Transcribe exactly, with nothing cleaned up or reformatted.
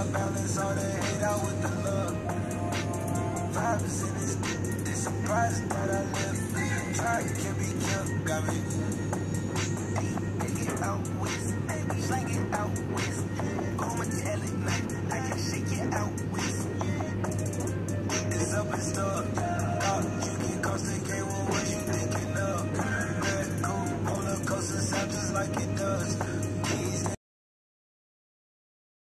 balance all the hate out with the love. Vibes in this, they surprised that I live. Try can't be killed, got me. Take it out west, slang it out west. Go metallic night, I can shake it out west. It's up and stuff.